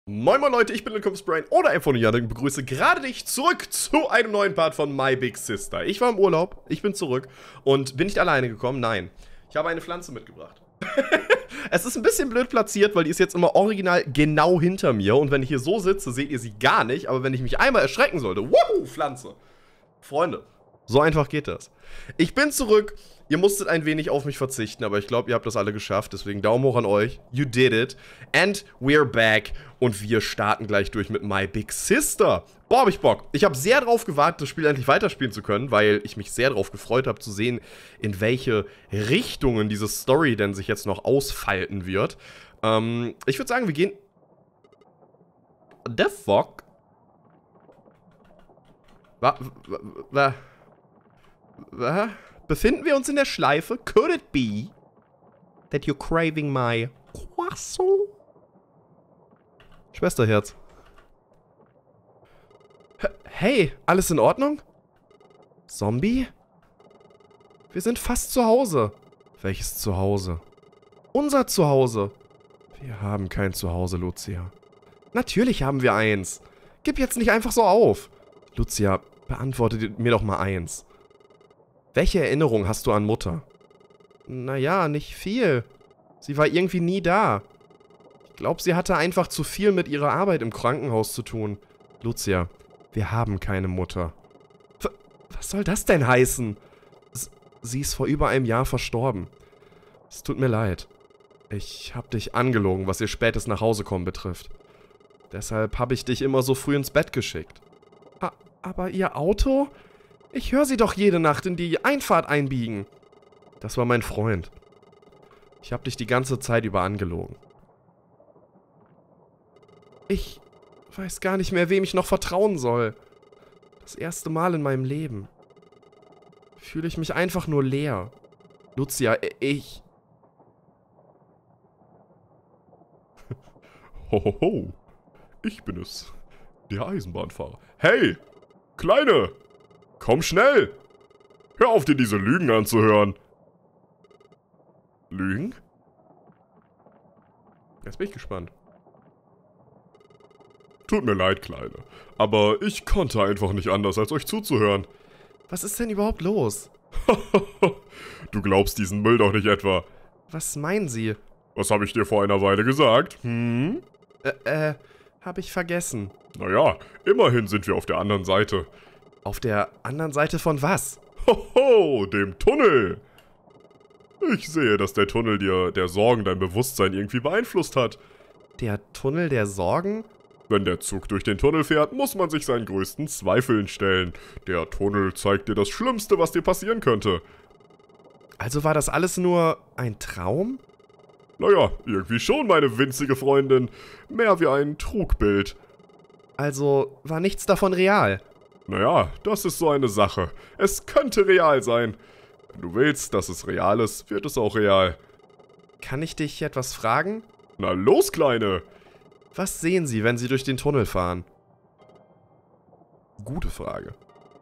Moin moin Leute, ich bin Brian oder einfach nur Jan und begrüße gerade dich zurück zu einem neuen Part von My Big Sister. Ich war im Urlaub, ich bin zurück und bin nicht alleine gekommen, nein. Ich habe eine Pflanze mitgebracht. Es ist ein bisschen blöd platziert, weil die ist jetzt immer original genau hinter mir und wenn ich hier so sitze, seht ihr sie gar nicht, aber wenn ich mich einmal erschrecken sollte, wuhu, Pflanze. Freunde, so einfach geht das. Ich bin zurück. Ihr musstet ein wenig auf mich verzichten, aber ich glaube, ihr habt das alle geschafft. Deswegen Daumen hoch an euch. You did it. And we're back. Und wir starten gleich durch mit My Big Sister. Boah, hab ich Bock. Ich habe sehr darauf gewartet, das Spiel endlich weiterspielen zu können, weil ich mich sehr darauf gefreut habe, zu sehen, in welche Richtungen diese Story denn sich jetzt noch ausfalten wird. Ich würde sagen, wir gehen... The fuck? Was? Befinden wir uns in der Schleife? Could it be that you're craving my croissant? Schwesterherz. Hey, alles in Ordnung? Zombie? Wir sind fast zu Hause. Welches Zuhause? Unser Zuhause. Wir haben kein Zuhause, Lucia. Natürlich haben wir eins. Gib jetzt nicht einfach so auf. Lucia, beantworte mir doch mal eins. Welche Erinnerung hast du an Mutter? Naja, nicht viel. Sie war irgendwie nie da. Ich glaube, sie hatte einfach zu viel mit ihrer Arbeit im Krankenhaus zu tun. Lucia, wir haben keine Mutter. Was soll das denn heißen? Sie ist vor über einem Jahr verstorben. Es tut mir leid. Ich habe dich angelogen, was ihr spätes Nachhausekommen betrifft. Deshalb habe ich dich immer so früh ins Bett geschickt. Aber ihr Auto? Ich höre sie doch jede Nacht in die Einfahrt einbiegen. Das war mein Freund. Ich habe dich die ganze Zeit über angelogen. Ich weiß gar nicht mehr, wem ich noch vertrauen soll. Das erste Mal in meinem Leben. Fühle ich mich einfach nur leer. Lucia, ich... Hohoho, ich bin es. Der Eisenbahnfahrer. Hey, Kleine! Komm schnell! Hör auf, dir diese Lügen anzuhören. Lügen? Jetzt bin ich gespannt. Tut mir leid, Kleine. Aber ich konnte einfach nicht anders, als euch zuzuhören. Was ist denn überhaupt los? Du glaubst diesen Müll doch nicht etwa. Was meinen Sie? Was habe ich dir vor einer Weile gesagt? Hab ich vergessen. Naja, immerhin sind wir auf der anderen Seite. Auf der anderen Seite von was? Hoho, dem Tunnel. Ich sehe, dass der Tunnel dir der Sorgen dein Bewusstsein irgendwie beeinflusst hat. Der Tunnel der Sorgen? Wenn der Zug durch den Tunnel fährt, muss man sich seinen größten Zweifeln stellen. Der Tunnel zeigt dir das Schlimmste, was dir passieren könnte. Also war das alles nur ein Traum? Naja, irgendwie schon, meine winzige Freundin. Mehr wie ein Trugbild. Also war nichts davon real? Naja, das ist so eine Sache. Es könnte real sein. Wenn du willst, dass es real ist, wird es auch real. Kann ich dich etwas fragen? Na los, Kleine! Was sehen Sie, wenn Sie durch den Tunnel fahren? Gute Frage.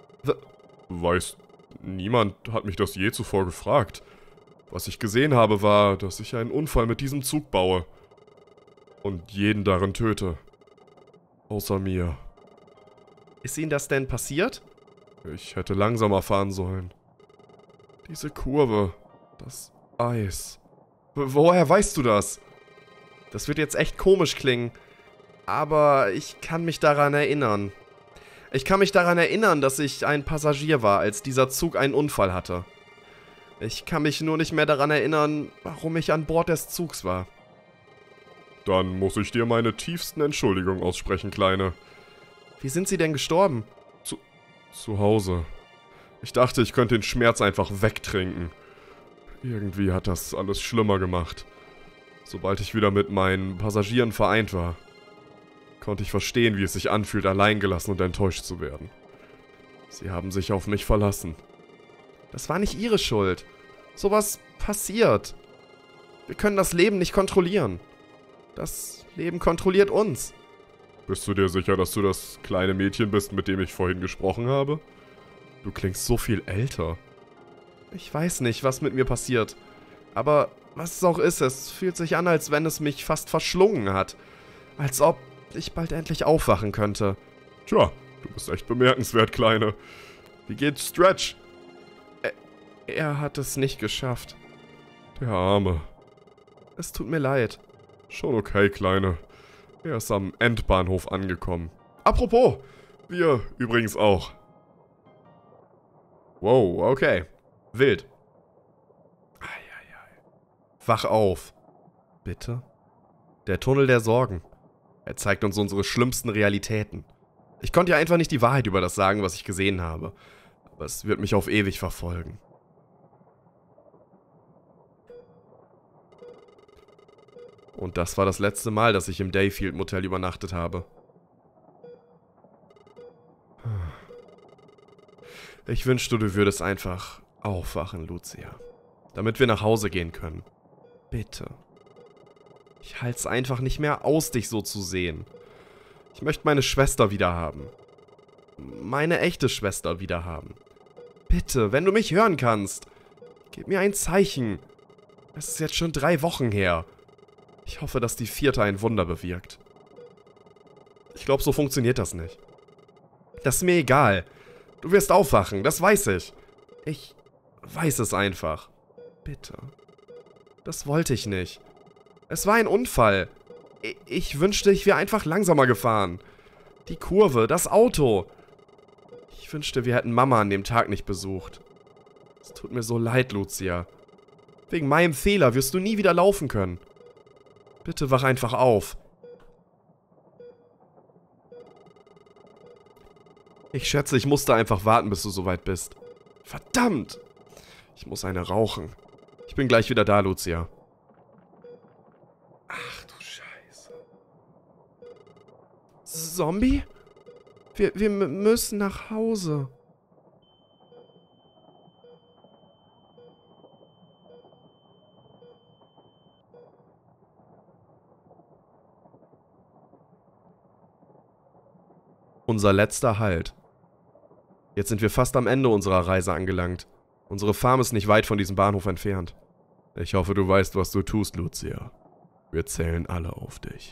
Niemand hat mich das je zuvor gefragt. Was ich gesehen habe, war, dass ich einen Unfall mit diesem Zug baue. Und jeden darin töte. Außer mir. Ist Ihnen das denn passiert? Ich hätte langsamer fahren sollen. Diese Kurve. Das Eis. Woher weißt du das? Das wird jetzt echt komisch klingen. Aber ich kann mich daran erinnern. Ich kann mich daran erinnern, dass ich ein Passagier war, als dieser Zug einen Unfall hatte. Ich kann mich nur nicht mehr daran erinnern, warum ich an Bord des Zugs war. Dann muss ich dir meine tiefsten Entschuldigungen aussprechen, Kleine. Wie sind Sie denn gestorben? Zu Hause. Ich dachte, ich könnte den Schmerz einfach wegtrinken. Irgendwie hat das alles schlimmer gemacht. Sobald ich wieder mit meinen Passagieren vereint war, konnte ich verstehen, wie es sich anfühlt, alleingelassen und enttäuscht zu werden. Sie haben sich auf mich verlassen. Das war nicht Ihre Schuld. Sowas passiert. Wir können das Leben nicht kontrollieren. Das Leben kontrolliert uns. Bist du dir sicher, dass du das kleine Mädchen bist, mit dem ich vorhin gesprochen habe? Du klingst so viel älter. Ich weiß nicht, was mit mir passiert. Aber was es auch ist, es fühlt sich an, als wenn es mich fast verschlungen hat. Als ob ich bald endlich aufwachen könnte. Tja, du bist echt bemerkenswert, Kleine. Wie geht's Stretch? Er hat es nicht geschafft. Der Arme. Es tut mir leid. Schon okay, Kleine. Er ist am Endbahnhof angekommen. Apropos, wir übrigens auch. Wow, okay. Wild. Eieiei. Wach auf. Bitte? Der Tunnel der Sorgen. Er zeigt uns unsere schlimmsten Realitäten. Ich konnte ja einfach nicht die Wahrheit über das sagen, was ich gesehen habe. Aber es wird mich auf ewig verfolgen. Und das war das letzte Mal, dass ich im Dayfield Motel übernachtet habe. Ich wünschte, du würdest einfach aufwachen, Lucia. Damit wir nach Hause gehen können. Bitte. Ich halte es einfach nicht mehr aus, dich so zu sehen. Ich möchte meine Schwester wiederhaben. Meine echte Schwester wiederhaben. Bitte, wenn du mich hören kannst, gib mir ein Zeichen. Es ist jetzt schon 3 Wochen her. Ich hoffe, dass die 4. ein Wunder bewirkt. Ich glaube, so funktioniert das nicht. Das ist mir egal. Du wirst aufwachen, das weiß ich. Ich weiß es einfach. Bitte. Das wollte ich nicht. Es war ein Unfall. Ich wünschte, ich wäre einfach langsamer gefahren. Die Kurve, das Auto. Ich wünschte, wir hätten Mama an dem Tag nicht besucht. Es tut mir so leid, Lucia. Wegen meinem Fehler wirst du nie wieder laufen können. Bitte wach einfach auf. Ich schätze, ich musste einfach warten, bis du soweit bist. Verdammt! Ich muss eine rauchen. Ich bin gleich wieder da, Lucia. Ach du Scheiße. Zombie? Wir müssen nach Hause. Unser letzter Halt. Jetzt sind wir fast am Ende unserer Reise angelangt. Unsere Farm ist nicht weit von diesem Bahnhof entfernt. Ich hoffe, du weißt, was du tust, Lucia. Wir zählen alle auf dich.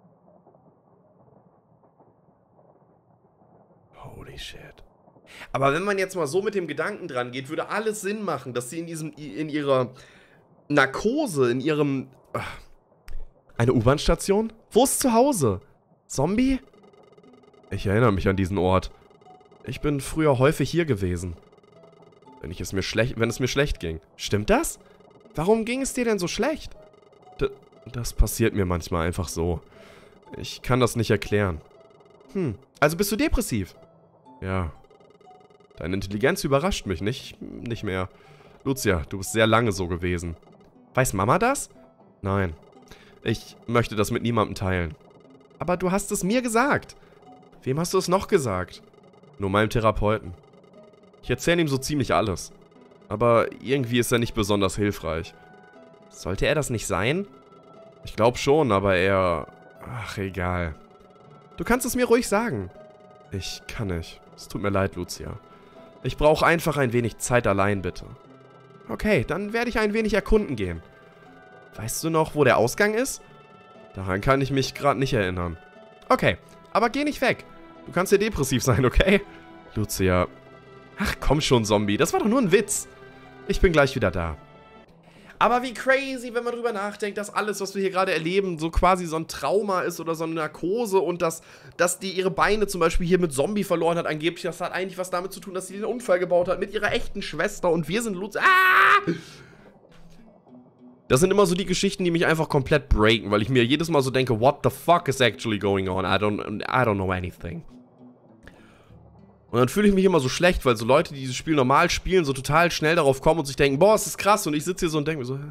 Holy shit. Aber wenn man jetzt mal so mit dem Gedanken dran geht, würde alles Sinn machen, dass sie in ihrer Narkose, in ihrem... Eine U-Bahn-Station? Wo ist zu Hause? Zombie? Ich erinnere mich an diesen Ort. Ich bin früher häufig hier gewesen. Wenn es mir schlecht ging. Stimmt das? Warum ging es dir denn so schlecht? Das passiert mir manchmal einfach so. Ich kann das nicht erklären. Also bist du depressiv? Ja. Deine Intelligenz überrascht mich nicht mehr. Lucia, du bist sehr lange so gewesen. Weiß Mama das? Nein. Ich möchte das mit niemandem teilen. Aber du hast es mir gesagt. Wem hast du es noch gesagt? Nur meinem Therapeuten. Ich erzähle ihm so ziemlich alles. Aber irgendwie ist er nicht besonders hilfreich. Sollte er das nicht sein? Ich glaube schon, aber er... Ach, egal. Du kannst es mir ruhig sagen. Ich kann nicht. Es tut mir leid, Lucia. Ich brauche einfach ein wenig Zeit allein, bitte. Okay, dann werde ich ein wenig erkunden gehen. Weißt du noch, wo der Ausgang ist? Daran kann ich mich gerade nicht erinnern. Okay, aber geh nicht weg. Du kannst ja depressiv sein, okay? Lucia. Ach komm schon, Zombie. Das war doch nur ein Witz. Ich bin gleich wieder da. Aber wie crazy, wenn man drüber nachdenkt, dass alles, was wir hier gerade erleben, so quasi so ein Trauma ist oder so eine Narkose und dass die ihre Beine zum Beispiel hier mit Zombie verloren hat angeblich. Das hat eigentlich was damit zu tun, dass sie den Unfall gebaut hat mit ihrer echten Schwester und wir sind Lucia. Ah! Das sind immer so die Geschichten, die mich einfach komplett breaken, weil ich mir jedes Mal so denke, what the fuck is actually going on? I don't know anything. Und dann fühle ich mich immer so schlecht, weil so Leute, die dieses Spiel normal spielen, so total schnell darauf kommen und sich denken, boah, es ist krass. Und ich sitze hier so und denke mir so,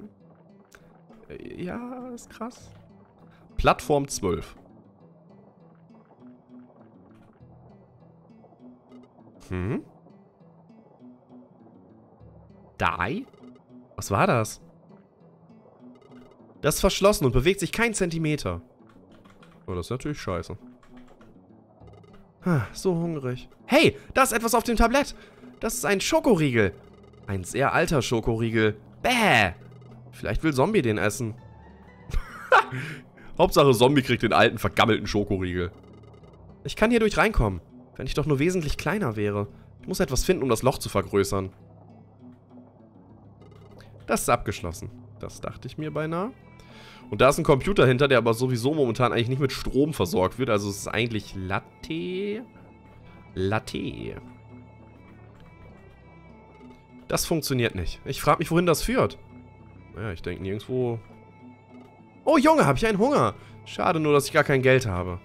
ja, ist krass. Plattform 12. Die? Was war das? Das ist verschlossen und bewegt sich keinen Zentimeter. Oh, das ist natürlich scheiße. So hungrig. Hey, da ist etwas auf dem Tablett. Das ist ein Schokoriegel. Ein sehr alter Schokoriegel. Bäh. Vielleicht will Zombie den essen. Hauptsache Zombie kriegt den alten, vergammelten Schokoriegel. Ich kann hier durch reinkommen, wenn ich doch nur wesentlich kleiner wäre. Ich muss etwas finden, um das Loch zu vergrößern. Das ist abgeschlossen. Das dachte ich mir beinahe. Und da ist ein Computer hinter, der aber sowieso momentan eigentlich nicht mit Strom versorgt wird. Also es ist eigentlich Latte. Das funktioniert nicht. Ich frage mich, wohin das führt. Naja, ich denke nirgendwo... Oh Junge, habe ich einen Hunger. Schade nur, dass ich gar kein Geld habe.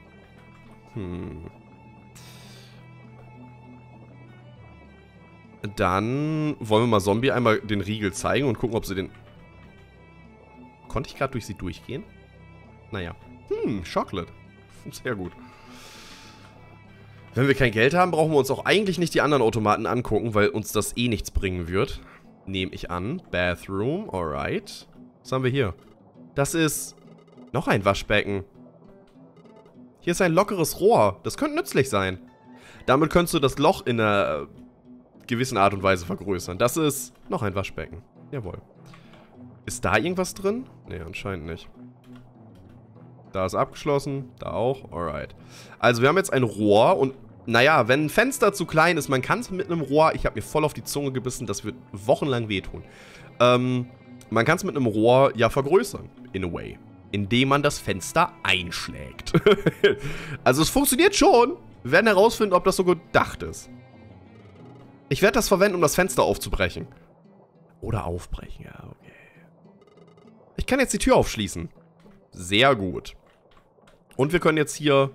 Dann wollen wir mal Zombie einmal den Riegel zeigen und gucken, ob sie den... Konnte ich gerade durch sie durchgehen? Naja. Chocolate. Sehr gut. Wenn wir kein Geld haben, brauchen wir uns auch eigentlich nicht die anderen Automaten angucken, weil uns das eh nichts bringen wird. Nehme ich an. Bathroom, alright. Was haben wir hier? Das ist noch ein Waschbecken. Hier ist ein lockeres Rohr. Das könnte nützlich sein. Damit könntest du das Loch in einer gewissen Art und Weise vergrößern. Das ist noch ein Waschbecken. Jawohl. Ist da irgendwas drin? Nee, anscheinend nicht. Da ist abgeschlossen. Da auch. Alright. Also wir haben jetzt ein Rohr und naja, wenn ein Fenster zu klein ist, man kann es mit einem Rohr... Ich habe mir voll auf die Zunge gebissen, das wird wochenlang wehtun. Man kann es mit einem Rohr ja vergrößern. In a way. Indem man das Fenster einschlägt. Also es funktioniert schon. Wir werden herausfinden, ob das so gedacht ist. Ich werde das verwenden, um das Fenster aufzubrechen. Oder aufbrechen, ja, okay. Ich kann jetzt die Tür aufschließen. Sehr gut. Und wir können jetzt hier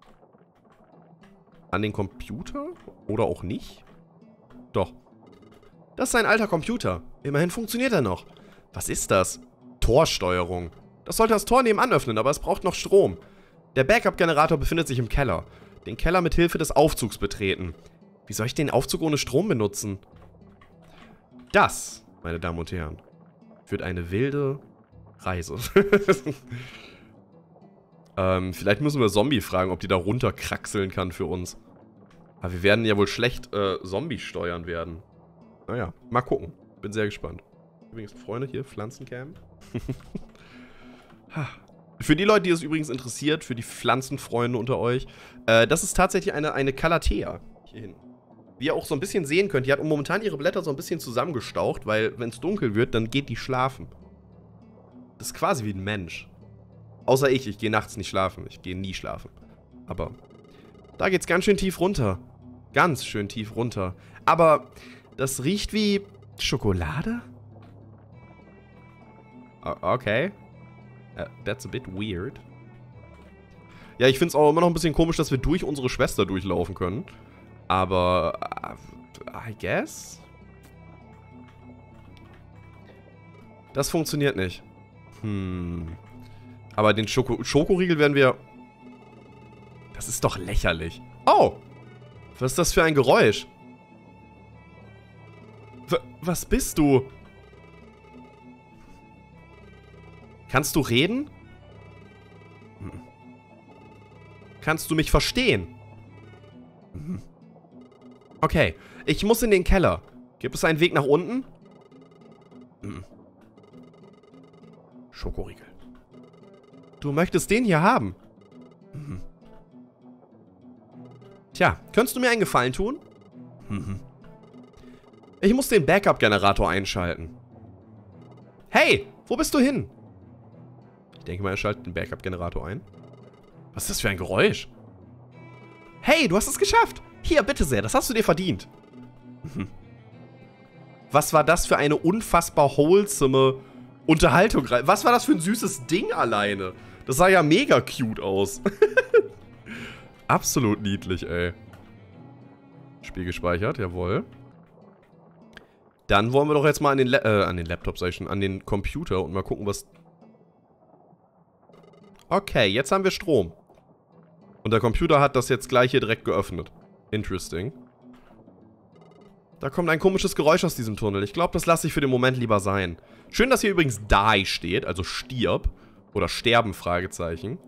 an den Computer? Oder auch nicht? Doch. Das ist ein alter Computer. Immerhin funktioniert er noch. Was ist das? Torsteuerung. Das sollte das Tor nebenan öffnen, aber es braucht noch Strom. Der Backup-Generator befindet sich im Keller. Den Keller mit Hilfe des Aufzugs betreten. Wie soll ich den Aufzug ohne Strom benutzen? Das, meine Damen und Herren, wird eine wilde Reise. Vielleicht müssen wir Zombie fragen, ob die da runterkraxeln kann für uns. Aber wir werden ja wohl schlecht Zombie steuern werden. Naja, mal gucken. Bin sehr gespannt. Übrigens, Freunde, hier, Pflanzencam. Für die Leute, die es übrigens interessiert, für die Pflanzenfreunde unter euch, das ist tatsächlich eine Calathea. Hier hinten. Wie ihr auch so ein bisschen sehen könnt, die hat momentan ihre Blätter so ein bisschen zusammengestaucht, weil wenn es dunkel wird, dann geht die schlafen. Das ist quasi wie ein Mensch. Außer ich gehe nachts nicht schlafen. Ich gehe nie schlafen. Aber da geht's ganz schön tief runter. Ganz schön tief runter. Aber das riecht wie Schokolade? Okay. That's a bit weird. Ja, ich finde es auch immer noch ein bisschen komisch, dass wir durch unsere Schwester durchlaufen können. Aber, I guess? Das funktioniert nicht. Aber den Schokoriegel werden wir... Das ist doch lächerlich. Oh! Was ist das für ein Geräusch? Was bist du? Kannst du reden? Kannst du mich verstehen? Okay, ich muss in den Keller. Gibt es einen Weg nach unten? Schokoriegel. Du möchtest den hier haben? Tja, könntest du mir einen Gefallen tun? Ich muss den Backup-Generator einschalten. Hey, wo bist du hin? Ich denke mal, er schaltet den Backup-Generator ein. Was ist das für ein Geräusch? Hey, du hast es geschafft. Hier, bitte sehr, das hast du dir verdient. Was war das für eine unfassbar wholesome Unterhaltung? Was war das für ein süßes Ding alleine? Das sah ja mega cute aus. Absolut niedlich, ey. Spiel gespeichert, jawohl. Dann wollen wir doch jetzt mal an den Laptop, sag ich schon, an den Computer und mal gucken, was... Okay, jetzt haben wir Strom. Und der Computer hat das jetzt gleich hier direkt geöffnet. Interesting. Da kommt ein komisches Geräusch aus diesem Tunnel. Ich glaube, das lasse ich für den Moment lieber sein. Schön, dass hier übrigens die steht, also stirb. Oder sterben, Fragezeichen.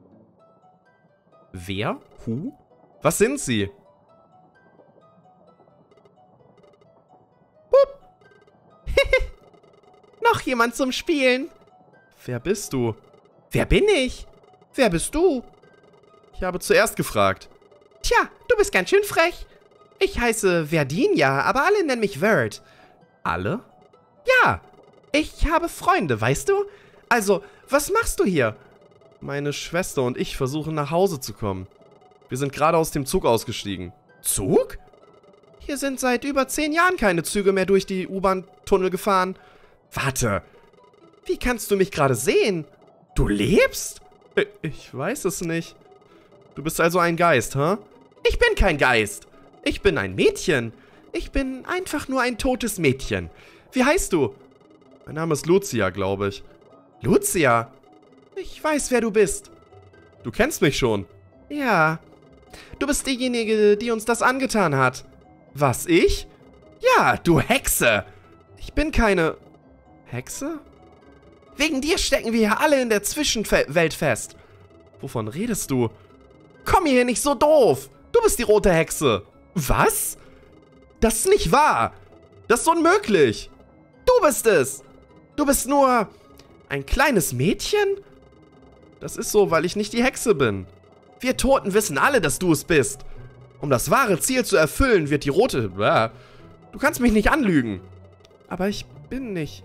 Wer? Who? Was sind sie? Hup. Noch jemand zum Spielen. Wer bist du? Wer bin ich? Wer bist du? Ich habe zuerst gefragt. Tja, du bist ganz schön frech. Ich heiße Verdinia, aber alle nennen mich Vert. Alle? Ja, ich habe Freunde, weißt du? Also, was machst du hier? Meine Schwester und ich versuchen nach Hause zu kommen. Wir sind gerade aus dem Zug ausgestiegen. Zug? Hier sind seit über 10 Jahren keine Züge mehr durch die U-Bahn-Tunnel gefahren. Warte, wie kannst du mich gerade sehen? Du lebst? Ich weiß es nicht. Du bist also ein Geist, hä? Ich bin kein Geist. Ich bin ein Mädchen. Ich bin einfach nur ein totes Mädchen. Wie heißt du? Mein Name ist Lucia, glaube ich. Lucia? Ich weiß, wer du bist. Du kennst mich schon. Ja. Du bist diejenige, die uns das angetan hat. Was, ich? Ja, du Hexe. Ich bin keine... Hexe? Wegen dir stecken wir hier alle in der Zwischenwelt fest. Wovon redest du? Komm hier nicht so doof. Du bist die rote Hexe. Was? Das ist nicht wahr. Das ist unmöglich. Du bist es. Du bist nur ein kleines Mädchen? Das ist so, weil ich nicht die Hexe bin. Wir Toten wissen alle, dass du es bist. Um das wahre Ziel zu erfüllen, wird die rote... Du kannst mich nicht anlügen. Aber ich bin nicht...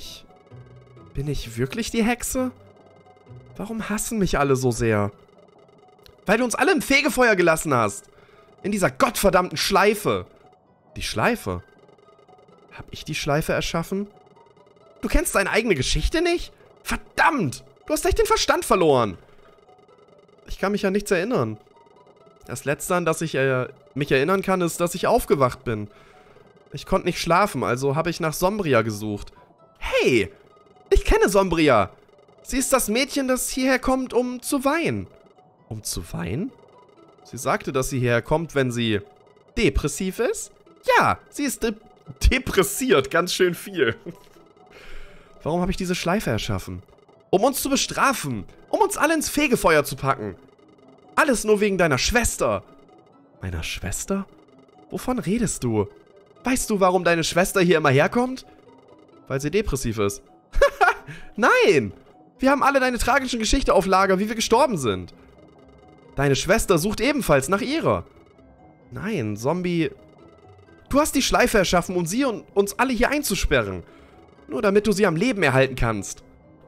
Bin ich wirklich die Hexe? Warum hassen mich alle so sehr? Weil du uns alle im Fegefeuer gelassen hast. In dieser gottverdammten Schleife. Die Schleife? Hab ich die Schleife erschaffen? Du kennst deine eigene Geschichte nicht? Verdammt! Du hast echt den Verstand verloren. Ich kann mich an nichts erinnern. Das Letzte, an das ich mich erinnern kann, ist, dass ich aufgewacht bin. Ich konnte nicht schlafen, also habe ich nach Sombria gesucht. Hey! Ich kenne Sombria. Sie ist das Mädchen, das hierher kommt, um zu weinen. Um zu weinen? Sie sagte, dass sie hierher kommt, wenn sie depressiv ist? Ja, sie ist depressiert, ganz schön viel. Warum habe ich diese Schleife erschaffen? Um uns zu bestrafen. Um uns alle ins Fegefeuer zu packen. Alles nur wegen deiner Schwester. Meiner Schwester? Wovon redest du? Weißt du, warum deine Schwester hier immer herkommt? Weil sie depressiv ist. Nein! Wir haben alle deine tragische Geschichte auf Lager, wie wir gestorben sind. Deine Schwester sucht ebenfalls nach ihrer. Nein, Zombie... Du hast die Schleife erschaffen, um sie und uns alle hier einzusperren. Nur damit du sie am Leben erhalten kannst.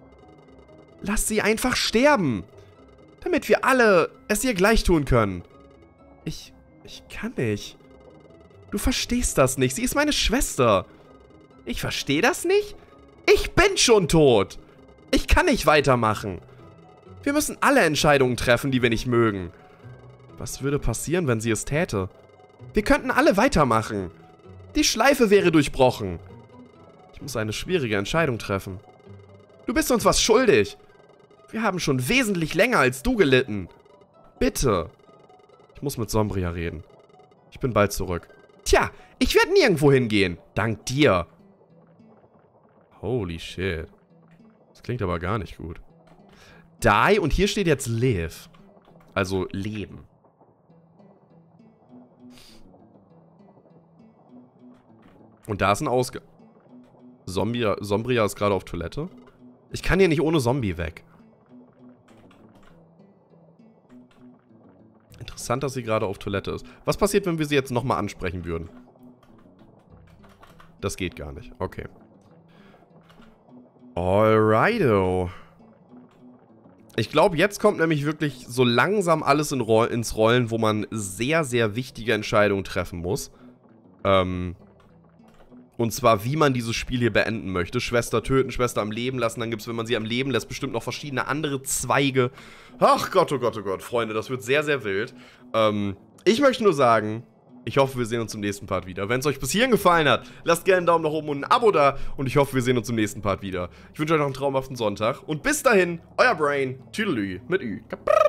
Lass sie einfach sterben. Damit wir alle es ihr gleich tun können. Ich kann nicht. Du verstehst das nicht. Sie ist meine Schwester. Ich verstehe das nicht? Ich bin schon tot. Ich kann nicht weitermachen. Wir müssen alle Entscheidungen treffen, die wir nicht mögen. Was würde passieren, wenn sie es täte? Wir könnten alle weitermachen. Die Schleife wäre durchbrochen. Ich muss eine schwierige Entscheidung treffen. Du bist uns was schuldig. Wir haben schon wesentlich länger als du gelitten. Bitte. Ich muss mit Sombria reden. Ich bin bald zurück. Tja, ich werde nirgendwo hingehen. Dank dir. Holy shit. Das klingt aber gar nicht gut. Die und hier steht jetzt live. Also leben. Und da ist ein Ausgang. Sombria ist gerade auf Toilette. Ich kann hier nicht ohne Zombie weg. Interessant, dass sie gerade auf Toilette ist. Was passiert, wenn wir sie jetzt nochmal ansprechen würden? Das geht gar nicht. Okay. Alrighto. Ich glaube, jetzt kommt nämlich wirklich so langsam alles ins Rollen, wo man sehr, sehr wichtige Entscheidungen treffen muss. Und zwar, wie man dieses Spiel hier beenden möchte. Schwester töten, Schwester am Leben lassen. Dann gibt es, wenn man sie am Leben lässt, bestimmt noch verschiedene andere Zweige. Ach Gott, oh Gott, oh Gott. Freunde, das wird sehr, sehr wild. Ich möchte nur sagen, ich hoffe, wir sehen uns im nächsten Part wieder. Wenn es euch bis hierhin gefallen hat, lasst gerne einen Daumen nach oben und ein Abo da. Und ich hoffe, wir sehen uns im nächsten Part wieder. Ich wünsche euch noch einen traumhaften Sonntag. Und bis dahin, euer Brain, Tüdelü mit Ü.